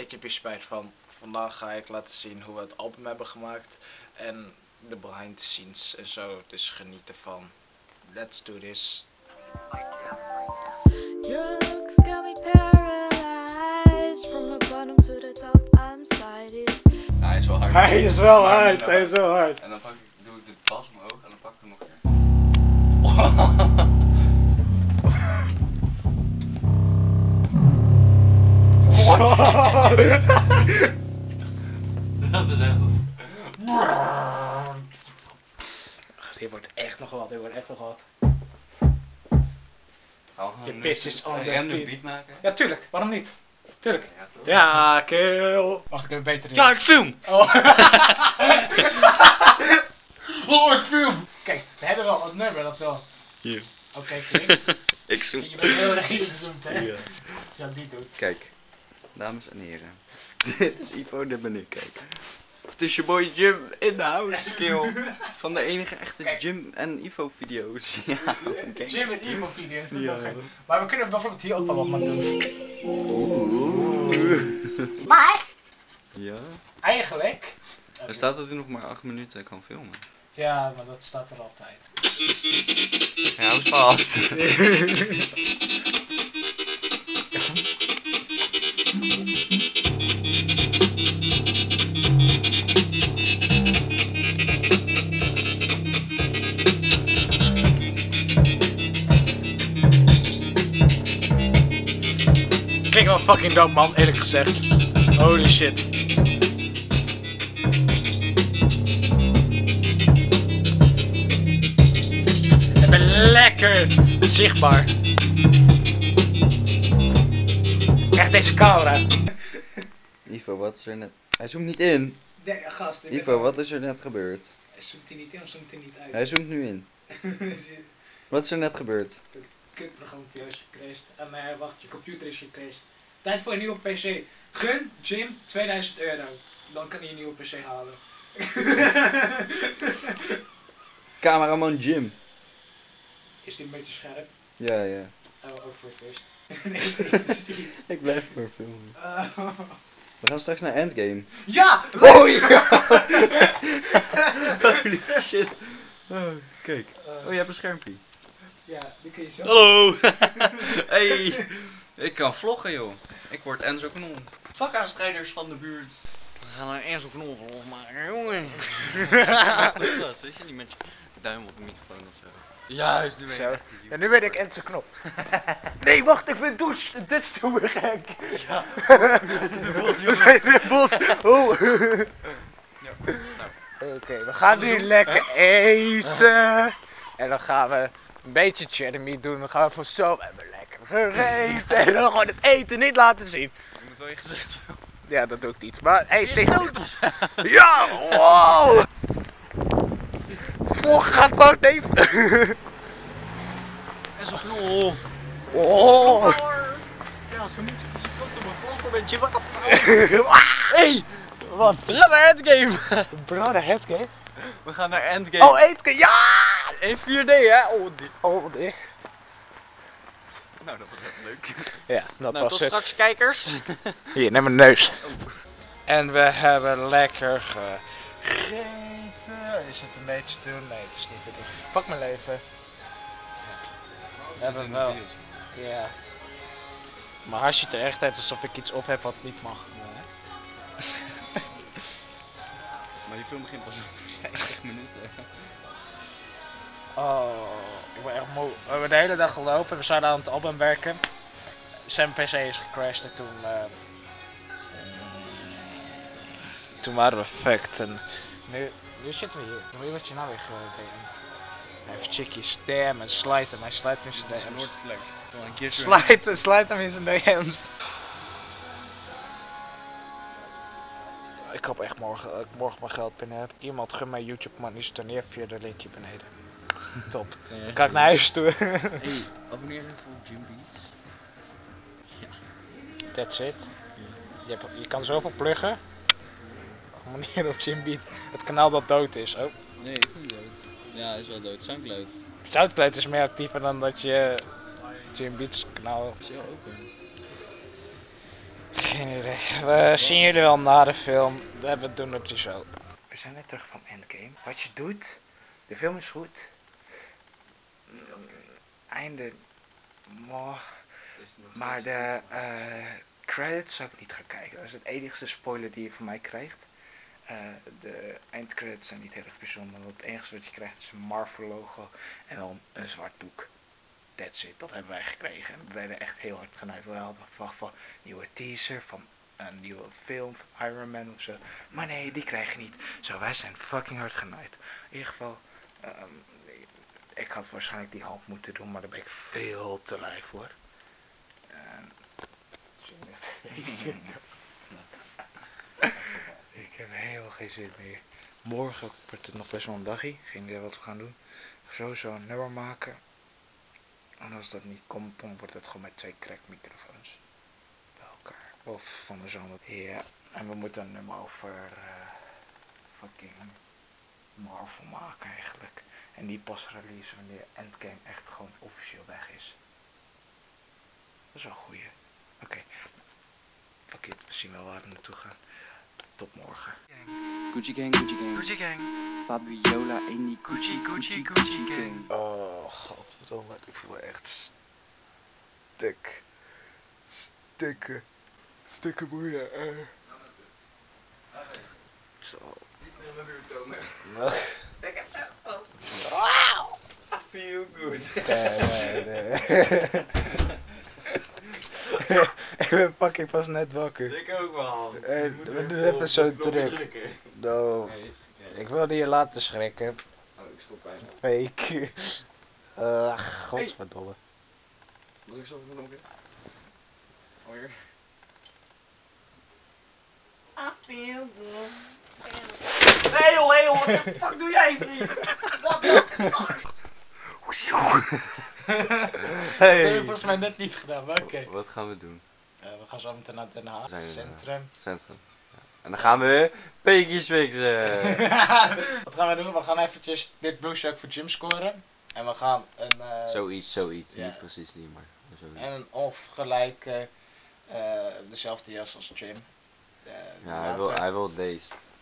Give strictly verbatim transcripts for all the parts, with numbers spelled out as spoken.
ik heb hier spijt van. Vandaag ga ik laten zien hoe we het album hebben gemaakt. En de behind the scenes en zo. Dus geniet ervan. Let's do this. Your looks got me paralyzed. From the bottom to the top, I'm sliding. Nou, hij is wel hard. Hij is wel hard, hij is wel hard. En dan pak ik, doe ik de bas omhoog en dan pak ik hem nog een keer. Dat is echt. Dit wordt echt nog wat, dit wordt echt nog wat. Je pitch is on een the random beat. beat maken. Ja, tuurlijk, waarom niet? Tuurlijk. Ja, toch? Ja, kill. Wacht, ik heb beter in. Ja, ik film! Oh. Oh, ik film! Kijk, we hebben wel een nummer dat wel. Hier. Oké, okay, klinkt. Ik zoek. Je bent heel erg ingezoomd, hè? Ja. Als je dat niet doet. Kijk, dames en heren. Dit is Ivo, dit ben ik, kijk. Het is je boy Jim in de house, kill. Van de enige echte Kijk. Jim en Ivo video's. Ja, kijk. Jim en Ivo video's, dat is Ja. wel gek. Maar we kunnen bijvoorbeeld hier ook wel wat aan doen. Oeh. Maar Ja. Eigenlijk. Er staat dat hij nog maar acht minuten kan filmen. Ja, maar dat staat er altijd. Ja, hou eens vast. Klinkt wel fucking dope, man, eerlijk gezegd. Holy shit. Ik ben lekker zichtbaar. Echt deze camera. Ivo, wat is er net... Hij zoomt niet in. Nee, gast. Ivo, wat is er net gebeurd? Hij zoomt hij niet in of zoomt hij niet uit? Hij zoomt nu in. Wat is er net gebeurd? Kutprogramma voor jou is gecrashed. En uh, wacht, je computer is gecrashed. Tijd voor een nieuwe P C. Gun Jim tweeduizend euro. Dan kan hij een nieuwe P C halen. Cameraman Jim. Is die een beetje scherp? Ja, ja. Oh, ook voor het eerst. Nee, nee, dat is die. Ik blijf maar filmen. Uh, We gaan straks naar Endgame. ja! Oh ja! Holy shit. Oh, kijk. Oh, je hebt een schermpje. Ja, die kun je zo. Hallo! Hey! Ik kan vloggen, joh. Ik word Enzo Knol. Vakkaanstrijders van de buurt. We gaan een Enzo Knol vlog maken, jongen. Goed gast, weet je? Niet met je duim op de microfoon of zo. Juist, nu ben je Zo. echt Ja, nu ben ik Enzo Knop. Nee, wacht, ik ben douche. Dutch toe weer gek. Ja. We zijn in het bos. Oh. Ja. Nou. Oké, okay, we gaan nu lekker eten. En dan gaan we een beetje Jeremy doen. Dan gaan we voor zo. We hebben lekker gegeten. En dan gewoon het eten niet laten zien. Je moet wel je gezicht zo. Ja, dat doe ik niet. Maar hey, Je tegen... stoot ons. Ja, wow. Vlog gaat fout even. Enzo Knol. Oh. Ja, zo moet je je foto maar vast een beetje wat. Hey, wat? We gaan naar Endgame. Bro, de headgame. We gaan naar Endgame. Oh, eten, ja! in vier D, hè? Oh, die. Oh, nee. Nou, dat was echt leuk. Ja, dat Nou, was tot het. straks, kijkers. Hier, neem mijn neus. En we hebben lekker gegeten. Is het een beetje te doen? Nee, het is niet te doen. Pak mijn leven. Hebben we wel. Ja. Maar als je het er echt uit alsof ik iets op heb wat niet mag. Maar die film begint pas over vijftig minuten. Oh, ik ben echt moe. We hebben de hele dag gelopen. We zouden aan het album werken. Zijn P C is gecrashed en toen... Uh, toen waren we fucked. En nu, nu zitten we hier. Hoe word je nou weer gedaan? Hij heeft chickies. D M en slide hem. Hij slijt in zijn D M's. Noordflex. Slijt, slijt hem in zijn D M's. Ik hoop echt morgen dat ik morgen mijn geld binnen heb. Iemand gun mij YouTube money, storneer via de linkje beneden. Top. Dan kan ik naar huis toe. Hey, abonneer even op Jim Beats. That's it. Je, hebt, je kan zoveel pluggen. Abonneer op Jim Beat. Het kanaal dat dood is. Oh. Nee, is niet dood. Ja, hij is wel dood. Soundcloud. Soundcloud is meer actiever dan dat je Jim Beats kanaal... Is heel open. geen idee. We zien jullie wel na de film. We doen het dus zo. We zijn net terug van Endgame. Wat je doet, de film is goed. Einde. Moh. Maar de uh, credits zou ik niet gaan kijken. Dat is het enigste spoiler die je van mij krijgt. Uh, de eindcredits zijn niet heel erg bijzonder. Want het enige wat je krijgt is een Marvel logo en dan een zwart boek. That's it, dat hebben wij gekregen. En we werden echt heel hard genaaid. We hadden verwacht van een nieuwe teaser, van een nieuwe film, van Iron Man of zo. Maar nee, die krijg je niet. Zo, wij zijn fucking hard genaaid. In ieder geval, um, ik had waarschijnlijk die hand moeten doen, maar daar ben ik veel te lui voor. Um, ik heb heel geen zin meer. Morgen wordt het nog best wel een dagje. Geen idee wat we gaan doen. Sowieso een nummer maken. En als dat niet komt, dan wordt het gewoon met twee crackmicrofoons bij elkaar. Of van de zomer. Ja, en we moeten een nummer over uh, fucking Marvel maken eigenlijk. En die pas release wanneer Endgame echt gewoon officieel weg is. Dat is wel een goeie. Oké. Okay. Fuck it, we zien wel waar we naartoe gaan. Tot morgen. Gucci gang, Gucci gang. Gucci gang. Fabiola in die Gucci, Gucci, Gucci gang. Oh, godverdomme, ik voel me echt stuk. Stikken. Stikken boeien. Uh. Zo. Niet meer in mijn buurt komen. No. Ik heb zo gepost. Wow! I feel good. Ik ben fucking pas net wakker. Ik ook wel. Uh, we doen even zo druk. No. Nee, nee. Ik wilde je laten schrikken. Oh, ik stop bijna. Fake. Uh, godverdomme. Moet ik zo nog een keer? Alweer. I feel good. Nee joh, hey joh, wat de fuck doe jij vriend? What the fuck? Hey. Dat heb ik volgens mij net niet gedaan, maar oké. Okay. Wat gaan we doen? Uh, we gaan zo meteen naar Den Haag, Zijn, centrum. Uh, centrum. Ja. En dan gaan we peekjes fixen. Wat gaan we doen? We gaan eventjes dit boost ook voor Jim scoren. En we gaan een... Uh, zoiets, zoiets. Ja. Niet precies niet, maar zoiets. En een of gelijk uh, uh, dezelfde jas als Jim. Uh, ja, hij wil, hij wil deze.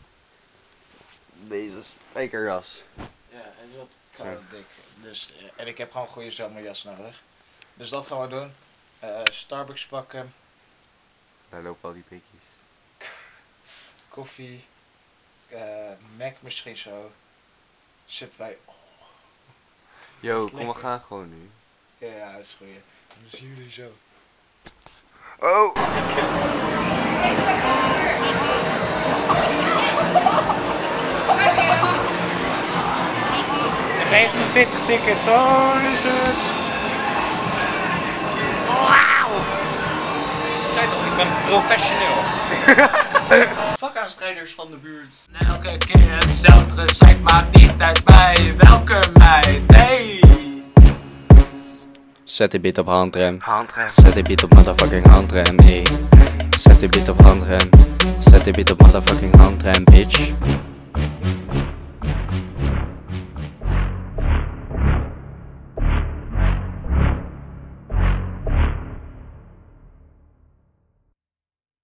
Deze spijkerjas. Ja, hij is wat koud dik. Dus, uh, en ik heb gewoon een goede zomerjas nodig. Dus dat gaan we doen. Uh, Starbucks pakken. Daar lopen al die peekjes. Koffie. Uh, Mac misschien zo. Zitten wij... Oh. Yo, kom we gaan gewoon nu. Ja, ja, dat is goed. Dan zien jullie zo. Oh! zevenentwintig tickets, oh is het. Wauw! Ik zei toch, ik ben professioneel. Fuck aan strijders van de buurt. Elke keer hetzelfde recept, maakt niet uit bij welke meid. Hey! Zet die beat op handrem. Handrem. Zet die beat op motherfucking handrem, ey. Zet die beat op handrem. Zet die beat op motherfucking handrem, bitch.